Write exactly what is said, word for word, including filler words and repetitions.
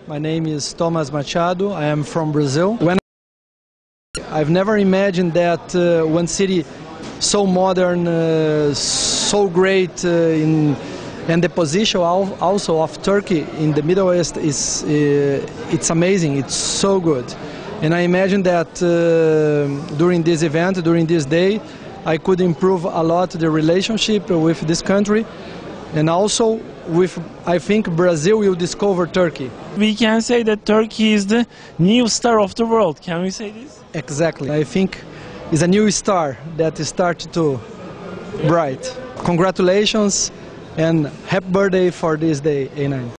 My name is Thomas Machado. I am from Brazil. When I've never imagined that uh, one city so modern, uh, so great uh, in, and the position also of Turkey in the Middle East is uh, it's amazing. It's so good, and I imagine that uh, during this event, during this day, I could improve a lot the relationship with this country, and also with, I think Brazil will discover Turkey. We can say that Turkey is the new star of the world. Can we say this? Exactly. I think it's a new star that starts to bright. Congratulations and happy birthday for this day, A nine.